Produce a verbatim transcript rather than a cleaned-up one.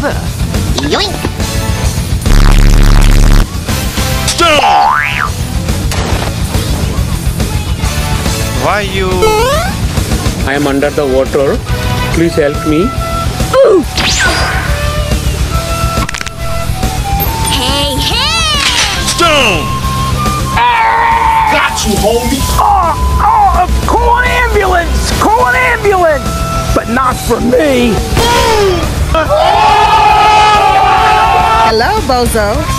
brother. Yoink! Stop! Why you? I am under the water. Please help me. Hey, hey! Stone! Got you, homie! Oh, oh, call an ambulance! Call an ambulance! But not for me! Hello, Bozo.